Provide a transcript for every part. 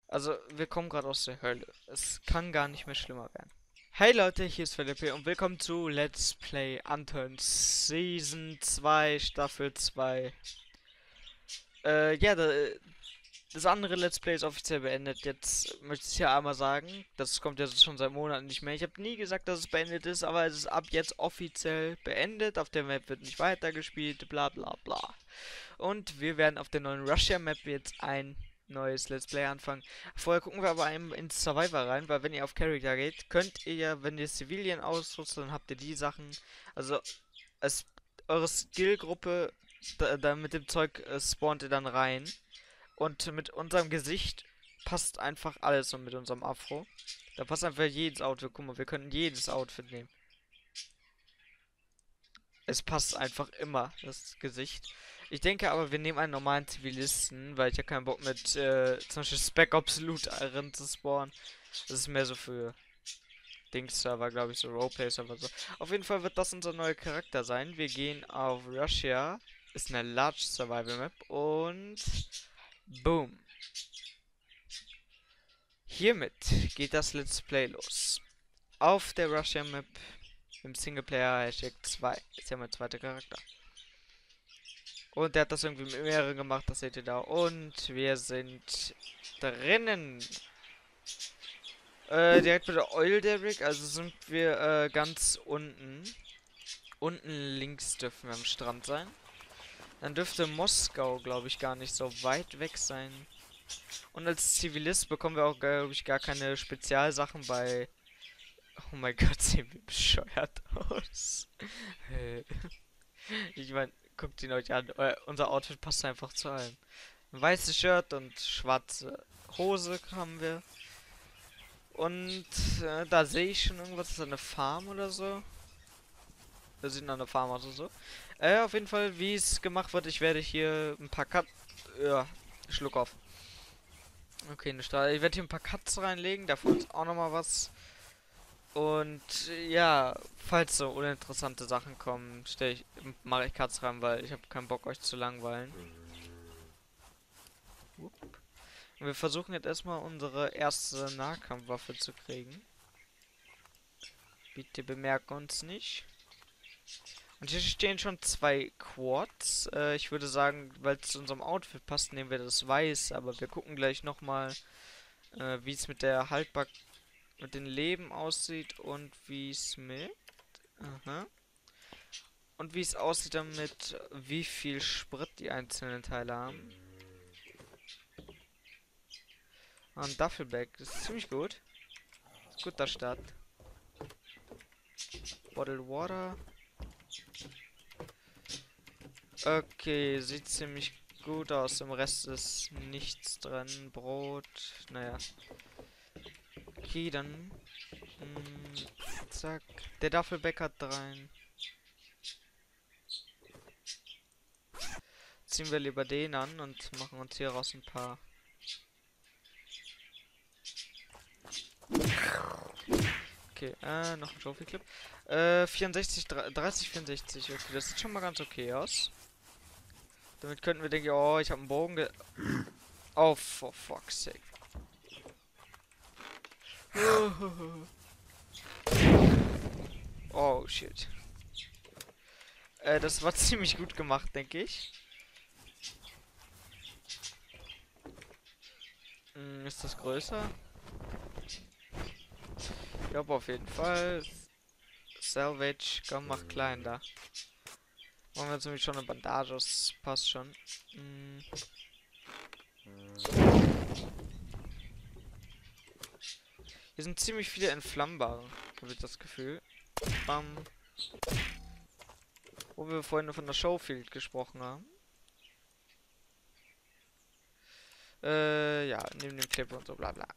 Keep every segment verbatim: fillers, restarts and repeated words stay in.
Also, wir kommen gerade aus der Hölle. Es kann gar nicht mehr schlimmer werden. Hey Leute, hier ist Philippe und willkommen zu Let's Play Unturned Season zwei, Staffel zwei. Äh, ja, da, das andere Let's Play ist offiziell beendet. Jetzt möchte ich ja einmal sagen, das kommt jetzt schon seit Monaten nicht mehr. Ich habe nie gesagt, dass es beendet ist, aber es ist ab jetzt offiziell beendet. Auf der Map wird nicht weitergespielt, bla bla bla. Und wir werden auf der neuen Russia Map jetzt ein neues Let's Play anfangen. Vorher gucken wir aber einem ins Survivor rein, weil wenn ihr auf Character geht, könnt ihr ja, wenn ihr Civilian ausrüstet, dann habt ihr die Sachen. Also es, eure Skillgruppe, da, da mit dem Zeug äh, spawnt ihr dann rein. Und mit unserem Gesicht passt einfach alles und mit unserem Afro. Da passt einfach jedes Outfit. Guck mal, wir können jedes Outfit nehmen. Es passt einfach immer, das Gesicht. Ich denke aber, wir nehmen einen normalen Zivilisten, weil ich ja keinen Bock mit, äh, zum Beispiel Spec Ops Loot Iron zu spawnen. Das ist mehr so für Dings-Server, glaube ich, so Roleplay-Server so. Auf jeden Fall wird das unser neuer Charakter sein. Wir gehen auf Russia. Ist eine Large Survival Map. Und boom. Hiermit geht das Let's Play los. Auf der Russia Map im Singleplayer Hashtag zwei. Ist ja mein zweiter Charakter. Und der hat das irgendwie mit mehreren gemacht, das seht ihr da. Und wir sind drinnen. Äh, direkt bei der Oil Derrick, also sind wir äh, ganz unten. Unten links dürfen wir am Strand sein. Dann dürfte Moskau, glaube ich, gar nicht so weit weg sein. Und als Zivilist bekommen wir auch, glaube ich, gar keine Spezialsachen bei... Oh mein Gott, sehen wir bescheuert aus. Ich meine, guckt ihn euch an. Eu unser Outfit passt einfach zu allem. Ein weißes Shirt und schwarze Hose haben wir. Und äh, da sehe ich schon irgendwas. Ist das eine Farm oder so? Das sieht nach einer Farm aus oder so. Äh, auf jeden Fall, wie es gemacht wird, ich werde hier ein paar Cut... Ja, Schluck auf. Okay, eine Stadt. Ich werde hier ein paar Cuts reinlegen. Davon ist auch nochmal was. Und ja, falls so uninteressante Sachen kommen, stelle ich, mache ich Cuts rein, weil ich habe keinen Bock, euch zu langweilen. Und wir versuchen jetzt erstmal unsere erste Nahkampfwaffe zu kriegen. Bitte bemerke uns nicht. Und hier stehen schon zwei Quads. Äh, ich würde sagen, weil es zu unserem Outfit passt, nehmen wir das Weiß. Aber wir gucken gleich nochmal, äh, wie es mit der Haltbarkeit, mit den Leben aussieht und wie es mit... Aha. Und wie es aussieht damit, wie viel Sprit die einzelnen Teile haben. Ein Duffelbag, das ist ziemlich gut. Ist guter Start. Bottled Water. Okay, sieht ziemlich gut aus. Im Rest ist nichts drin. Brot, naja. Okay, dann. Mh, zack. Der Duffelbag hat rein. Ziehen wir lieber den an und machen uns hier raus ein paar. Okay, äh, noch ein Trophy-Clip. Äh, vierundsechzig, dreißig, vierundsechzig. Okay, das sieht schon mal ganz okay aus. Damit könnten wir denken, oh, ich habe einen Bogen ge... Oh, for fuck's sake. Oh, shit. Äh, das war ziemlich gut gemacht, denke ich. Hm, ist das größer? Ich glaube auf jeden Fall. Salvage, komm, mach klein da. Machen wir jetzt nämlich schon eine Bandage, das passt schon. Hm. Hier sind ziemlich viele entflammbare, habe ich das Gefühl. Bam. Wo wir vorhin nur von der Showfield gesprochen haben. Äh, ja, neben dem Clip und so bla bla.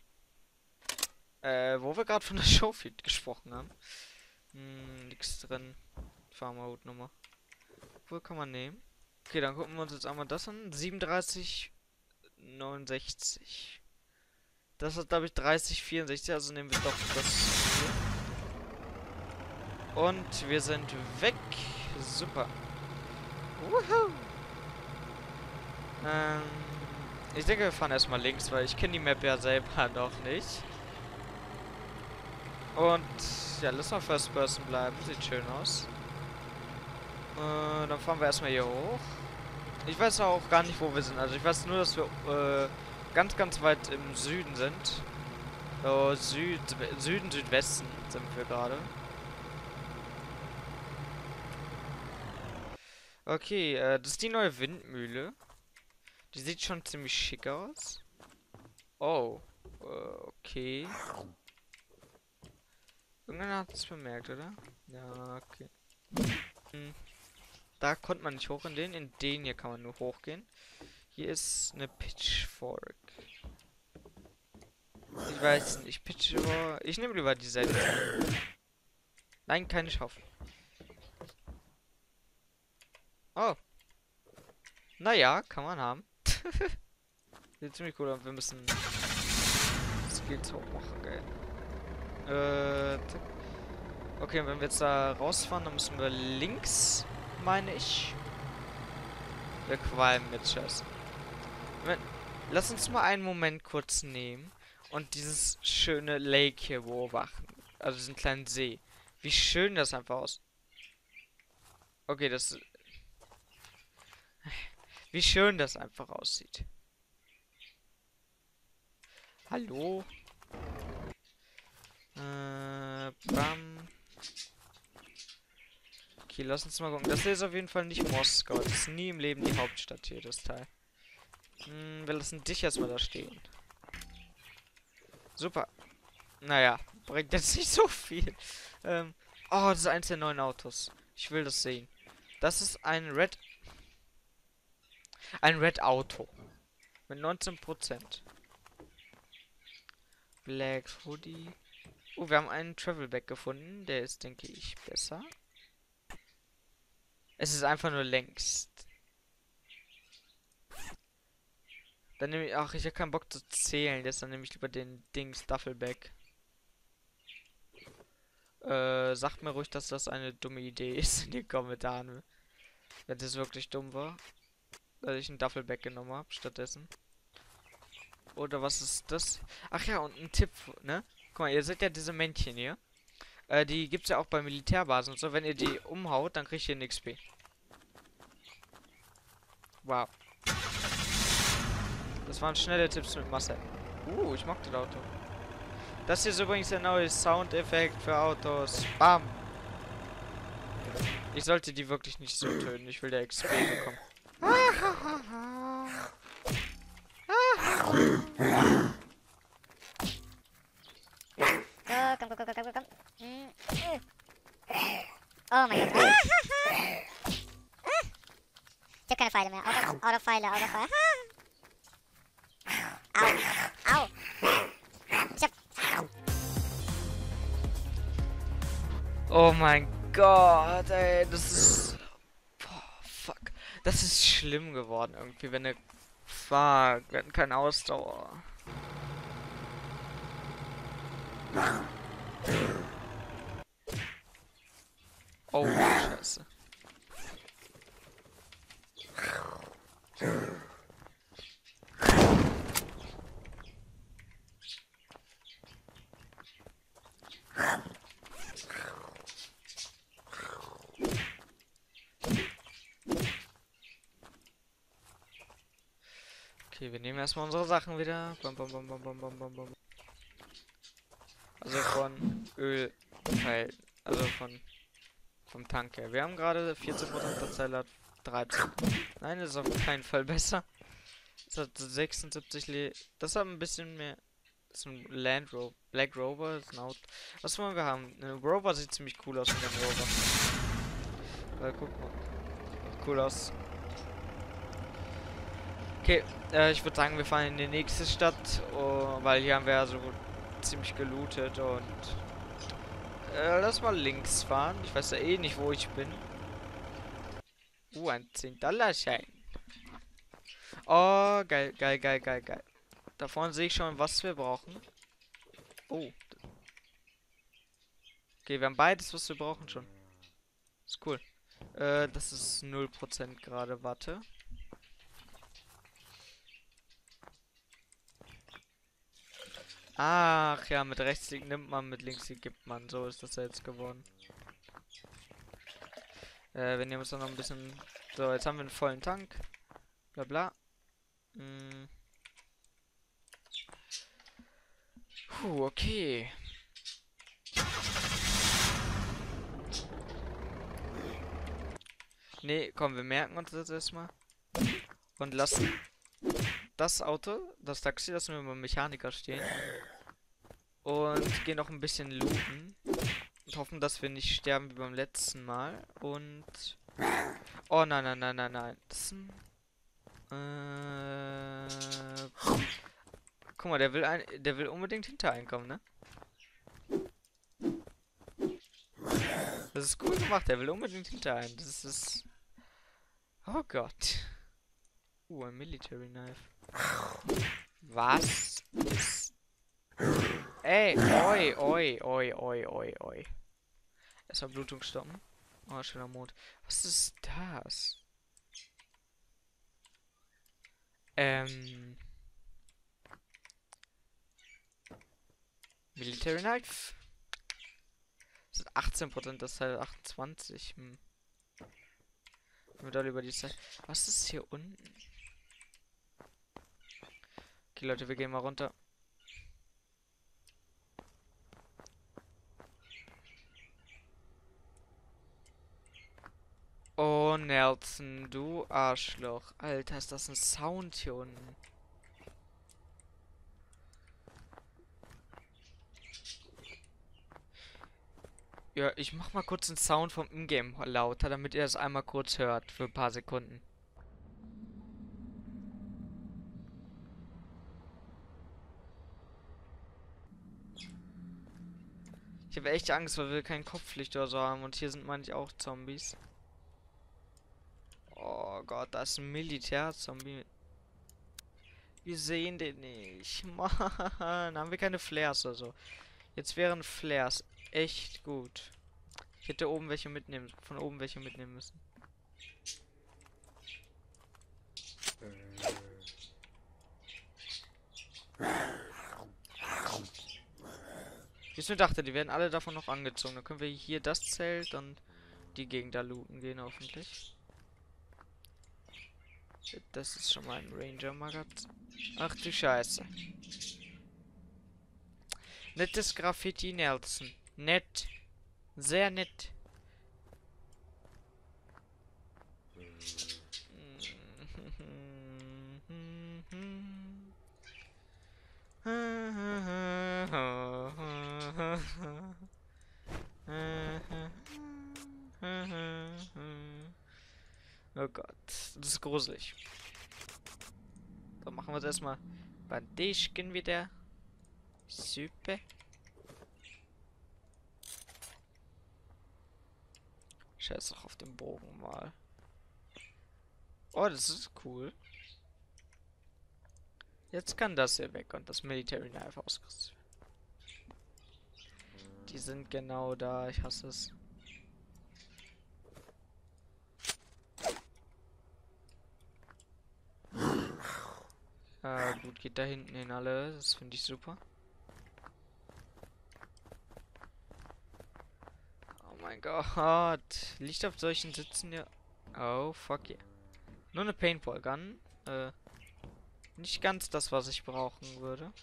Äh, wo wir gerade von der Showfield gesprochen haben. Hm, nix drin. Farmerhut-Nummer. Wo kann man nehmen? Okay, dann gucken wir uns jetzt einmal das an. siebenunddreißig, neunundsechzig. Das hat, glaube ich, dreißig, vierundsechzig. Also nehmen wir doch das hier. Und wir sind weg. Super. Woohoo. Ähm, Ich denke, wir fahren erstmal links, weil ich kenne die Map ja selber noch nicht. Und ja, lass mal First Person bleiben. Sieht schön aus. Äh, dann fahren wir erstmal hier hoch. Ich weiß auch gar nicht, wo wir sind. Also ich weiß nur, dass wir äh, ganz, ganz weit im Süden sind. So, Süd, Süden, Südwesten sind wir gerade. Okay, äh, das ist die neue Windmühle. Die sieht schon ziemlich schick aus. Oh, äh, okay. Irgendeiner hat es bemerkt, oder? Ja, okay. Hm. Da konnte man nicht hoch in den. In den hier kann man nur hochgehen. Hier ist eine Pitchfork. Ich weiß nicht, ich pitche über... Ich nehme lieber die Seite. Nein, keine Schaufel. Oh. Naja, kann man haben. Sieht ziemlich cool aus. Wir müssen Skills hochmachen, geil. Äh, zack. Okay, wenn wir jetzt da rausfahren, dann müssen wir links, meine ich. Wir qualmen mit Scheiße. Wenn, lass uns mal einen Moment kurz nehmen und dieses schöne Lake hier beobachten. Also diesen kleinen See. Wie schön das einfach aus. Okay, das... Wie schön das einfach aussieht. Hallo? Äh, bam. Okay, lass uns mal gucken. Das hier ist auf jeden Fall nicht Moskau. Das ist nie im Leben die Hauptstadt hier, das Teil. Hm, wir lassen dich erstmal da stehen. Super. Naja, bringt jetzt nicht so viel. Ähm, oh, das ist eins der neuen Autos. Ich will das sehen. Das ist ein Red... Ein Red Auto. Mit neunzehn Prozent. Black Hoodie. Oh, wir haben einen Travelback gefunden. Der ist, denke ich, besser. Es ist einfach nur längst. Dann nehme ich... Ach, ich habe keinen Bock zu zählen. Jetzt dann nehme ich lieber den Dings Duffelback. Äh, sagt mir ruhig, dass das eine dumme Idee ist in den Kommentaren. Wenn das wirklich dumm war. Dass ich einen Duffelback genommen habe, stattdessen. Oder was ist das? Ach ja, und ein Tipp, ne? Guck mal, ihr seht ja diese Männchen hier. Äh, die gibt's ja auch bei Militärbasen und so. Wenn ihr die umhaut, dann kriegt ihr ein X P. Wow. Das waren schnelle Tipps mit Marcel. Uh, ich mag das Auto. Das hier ist übrigens der neue Soundeffekt für Autos. Bam. Ich sollte die wirklich nicht so töten. Ich will der X P bekommen. Go, komm, komm, komm, komm, komm, komm. Mm. Oh mein Gott. Ich hab keine Pfeile mehr. Auto, Auto Pfeile, Auto Pfeile. Au, au. Ich hab... Oh mein Gott, ey, das ist... Boah, fuck. Das ist schlimm geworden irgendwie, wenn der... Fuck, wir hatten keine Ausdauer. Oh, Scheiße. Okay, wir nehmen erstmal unsere Sachen wieder. Bam, bam, bam, bam, bam, bam, bam, bam. Also von Öl, Teil, also von vom Tank her. Wir haben gerade vierzehn Prozent, der Zelle hat dreizehn. Nein, das ist auf keinen Fall besser. Das hat sechsundsiebzig Le Das hat ein bisschen mehr. Das ist ein Land Rover. Black Rover ist ein Auto. Was wollen wir haben? Ein Rover sieht ziemlich cool aus mit dem Rover. Weil, guck mal. Cool aus. Okay, äh, ich würde sagen, wir fahren in die nächste Stadt, oh, weil hier haben wir ja so ziemlich gelootet und äh, lass mal links fahren. Ich weiß ja eh nicht, wo ich bin. Uh, ein zehn Dollar Schein. Oh, geil, geil, geil, geil, geil. Da vorne sehe ich schon, was wir brauchen. Oh. Okay, wir haben beides, was wir brauchen schon. Ist cool. Äh, das ist null Prozent gerade. Warte. Ach ja, mit Rechtsklick nimmt man, mit Linksklick gibt man. So ist das ja jetzt geworden. Äh, wir nehmen uns dann noch ein bisschen... So, jetzt haben wir einen vollen Tank. Bla bla. Hm. Puh, okay. Nee, komm, wir merken uns das erstmal. Und lassen das Auto, das Taxi, lassen wir beim Mechaniker stehen. Und gehen noch ein bisschen looten. Und hoffen, dass wir nicht sterben wie beim letzten Mal. Und... Oh nein, nein, nein, nein, nein. Das ist ein... Äh... Guck mal, der will ein... der will unbedingt hintereinkommen, ne? Das ist cool gemacht, der will unbedingt hinterein. Das ist... Oh Gott. Uh, ein Military Knife. Was ist... Ey, oi, oi, oi, oi, oi, oi. Erstmal Blutung stoppen. Oh, schöner Mond. Was ist das? Ähm... Military Knife. Das sind achtzehn Prozent, das ist halt achtundzwanzig. Hm. Mit über die Zeit. Was ist hier unten? Okay, Leute, wir gehen mal runter. Oh, Nelson, du Arschloch. Alter, ist das ein Sound hier unten? Ja, ich mach mal kurz einen Sound vom Ingame lauter, damit ihr das einmal kurz hört für ein paar Sekunden. Ich habe echt Angst, weil wir kein Kopflicht oder so haben und hier sind manchmal auch Zombies. Oh Gott, da ist ein Militär-Zombie. Wir sehen den nicht. Mann, haben wir keine Flares oder so. Jetzt wären Flares echt gut. Ich hätte oben welche mitnehmen, von oben welche mitnehmen müssen. Wie ich mir dachte, die werden alle davon noch angezogen. Dann können wir hier das Zelt und die Gegend da looten gehen, hoffentlich. Das ist schon mal ein Ranger-Magazin. Ach du Scheiße. Nettes Graffiti, Nelson. Nett. Sehr nett. Oh Gott, das ist gruselig. Dann machen wir es erstmal Bandischken wieder. Super. Scheiß doch auf den Bogen mal. Oh, das ist cool. Jetzt kann das hier weg und das Military Knife ausgerüstet. Die sind genau da, ich hasse es. Äh, gut, geht da hinten hin alle, das finde ich super. Oh mein Gott, Licht auf solchen Sitzen ja. Oh, fuck yeah. Nur eine Paintball Gun. Äh, nicht ganz das, was ich brauchen würde.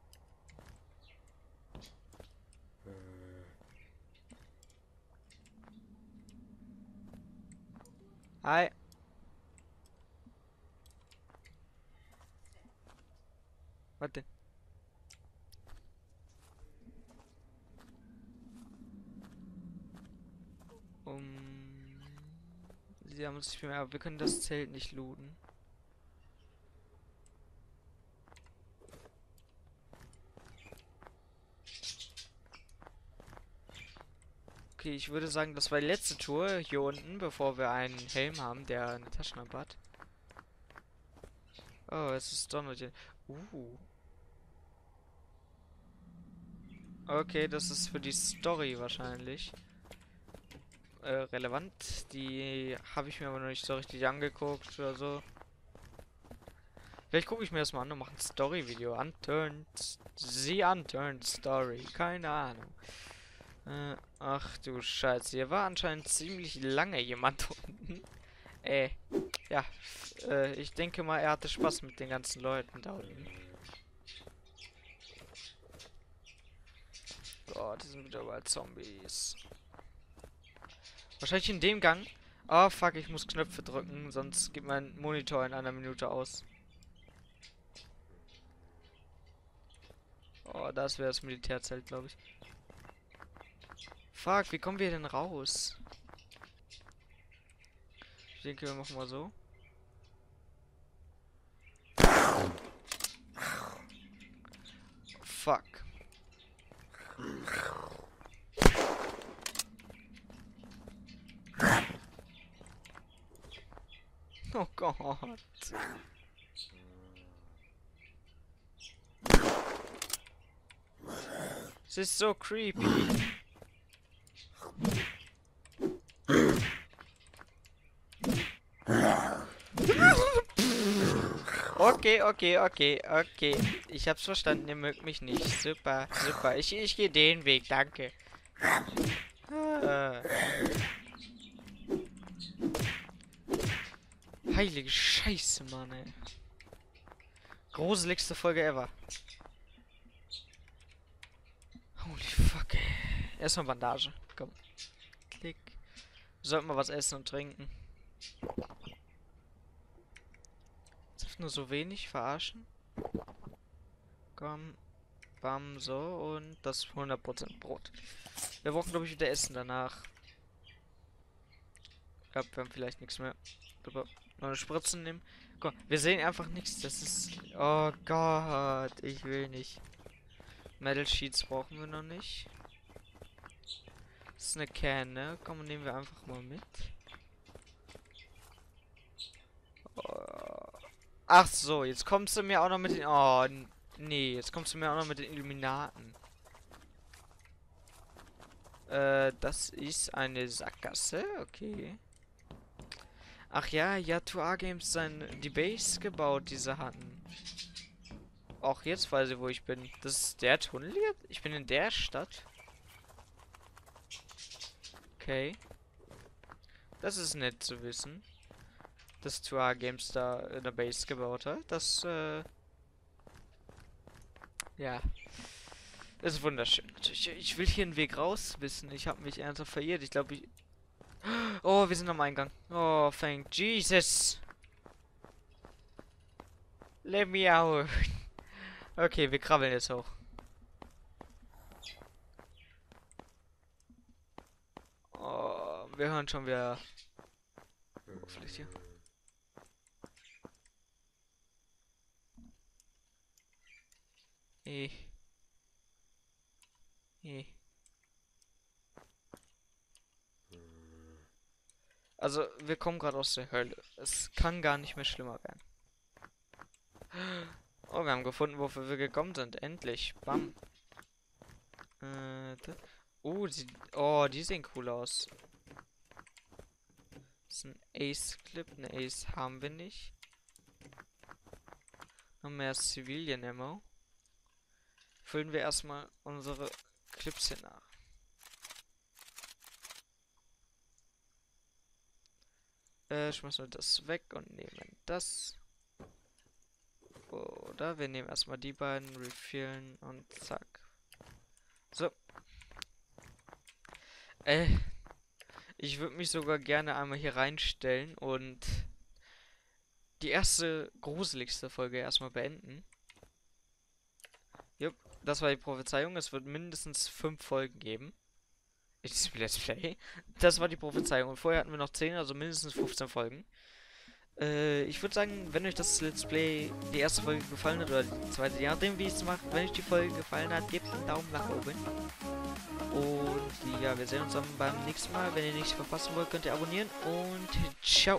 Hi. Was denn? Um. Sie haben uns nicht mehr, aber wir können das Zelt nicht looten. Okay, ich würde sagen, das war die letzte Tour hier unten, bevor wir einen Helm haben, der eine Taschenlampe hat. Oh, es ist Donald. Uh. Okay, das ist für die Story wahrscheinlich äh, relevant. Die habe ich mir aber noch nicht so richtig angeguckt oder so. Vielleicht gucke ich mir das mal an und mache ein Story-Video. Unturned. The Unturned Story. Keine Ahnung. Äh, ach du Scheiße. Hier war anscheinend ziemlich lange jemand unten. Äh, ja. Äh, ich denke mal, er hatte Spaß mit den ganzen Leuten da unten. Gott, die sind wieder überall Zombies. Wahrscheinlich in dem Gang. Oh fuck, ich muss Knöpfe drücken, sonst geht mein Monitor in einer Minute aus. Oh, das wäre das Militärzelt, glaube ich. Fuck, wie kommen wir denn raus? Ich denke, wir machen mal so. Fuck. Oh Gott. Es ist so creepy. Okay, okay, okay, okay. Ich hab's verstanden, ihr mögt mich nicht. Super, super. Ich, ich gehe den Weg, danke. Ah. Heilige Scheiße, Mann, ey. Gruseligste Folge ever. Holy fuck, ey. Erstmal Bandage. Komm. Klick. Wir sollten mal was essen und trinken. Jetzt nur so wenig verarschen. Komm. Bam, so. Und das hundert Prozent Brot. Wir brauchen, glaube ich, wieder Essen danach. Ich glaube, wir haben vielleicht nichts mehr. Super. Noch eine Spritze nehmen. Guck, wir sehen einfach nichts. Das ist... Oh Gott. Ich will nicht. Metal Sheets brauchen wir noch nicht. Das ist eine Can, ne? Komm, nehmen wir einfach mal mit. Oh. Ach so, jetzt kommst du mir auch noch mit den... Oh, nee. Jetzt kommst du mir auch noch mit den Illuminaten. Äh, das ist eine Sackgasse. Okay. Ach ja, ja, zwei A Games sein die Base gebaut, die sie hatten. Auch jetzt weiß ich, wo ich bin. Das ist der Tunnel hier? Ich bin in der Stadt. Okay. Das ist nett zu wissen. Dass zwei A Games da eine Base gebaut hat. Das, äh... ja. Das ist wunderschön. Ich, ich will hier einen Weg raus wissen. Ich habe mich ernsthaft verirrt. Ich glaube, ich... Oh, wir sind am Eingang. Oh, thank Jesus. Let me out. Okay, wir krabbeln jetzt hoch. Oh, wir hören schon wieder. Oh, vielleicht hier. Eh. Eh. Also, wir kommen gerade aus der Hölle. Es kann gar nicht mehr schlimmer werden. Oh, wir haben gefunden, wofür wir gekommen sind. Endlich. Bam. Äh, oh, die, oh, die sehen cool aus. Das ist ein Ace-Clip. Eine Ace haben wir nicht. Noch mehr Civilian Ammo. Füllen wir erstmal unsere Clips hier nach. Äh, schmeißen wir das weg und nehmen das. Oder wir nehmen erstmal die beiden, refillen und zack. So. Äh, ich würde mich sogar gerne einmal hier reinstellen und die erste gruseligste Folge erstmal beenden. Jupp, das war die Prophezeiung. Es wird mindestens fünf Folgen geben. Ich Let's Play. Das war die Prophezeiung. Und vorher hatten wir noch zehn, also mindestens fünfzehn Folgen. Äh, ich würde sagen, wenn euch das Let's Play, die erste Folge gefallen hat, oder die zweite, je nachdem wie ich es mache, wenn euch die Folge gefallen hat, gebt einen Daumen nach oben. Und ja, wir sehen uns dann beim nächsten Mal. Wenn ihr nichts verpassen wollt, könnt ihr abonnieren. Und ciao.